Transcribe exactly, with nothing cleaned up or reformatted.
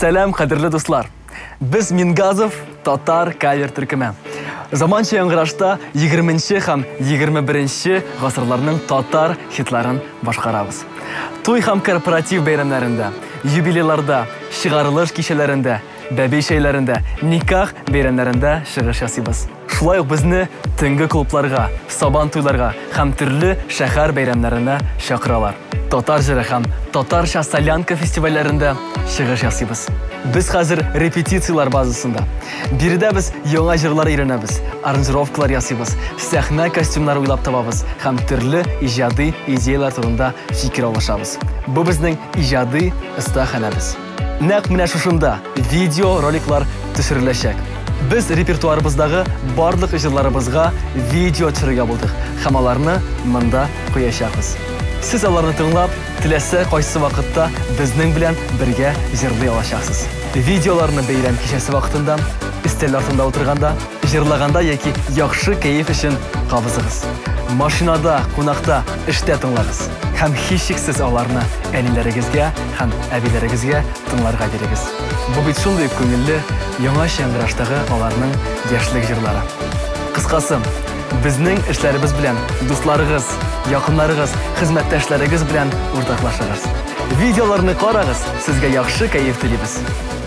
Сәлем, қадірлі достар. Біз Мингазов, татар кавер түркіме. Заманча яңғырашта егерменче һәм егерме беренче ғасырларның татар хитларын башқарабыз. Туй һәм корпоратив бәйрәмнәрендә, юбилейларда, шығарылыш кичәләрендә, бәбей шәйләрендә, никах бәйрәмнәрендә чыгыш ясыйбыз. Шулай ук безне төнге клубларга, сабан туйларга һәм төрле шәһәр бәйрәмнәренә чакыралар. Татар җыры һәм татарча солянка фестивальләрендә чыгыш ясыйбыз. Без хәзер репетициялар базасында. Биредә без яңа җырлар өйрәнәбез, аранжировкалар ясыйбыз, сәхнә костюмнар уйлап табабыз һәм төрле иҗади идеялар турында фикер алышабыз. Бу безнең иҗади остаханәбез. Нәкъ менә шушында видео роликлар төшереләчәк. Без репертуарыбыздагы барлык җырларыбызга видео төшерергә булдык һәм аларны монда куячакбыз. Сез аларны тыңлап, теләсә кайсы вакытта безнең белән бергә җырлый алачаксыз. Видеоларны бәйрәм кичәсе вакытында, өстәл артында утырганда, җырлаганда яки яхшы кәеф өчен кабызыгыз. Машинада, кунакта, эштә тыңлагыз. Һәм һичшиксез аларны әниләрегезгә һәм әбиләрегезгә тыңларга бирегез. Бу бит шундый күңелле, яңача яңгыраштагы аларның яшьлек җырлары. Кыскасы, безнең эшләребез белән дусларыгыз, якыннарыгыз, хезмәттәшләрегез белән уртаклашыгыз. Видеоларны карагыз, сезгә яхшы кәеф телибез.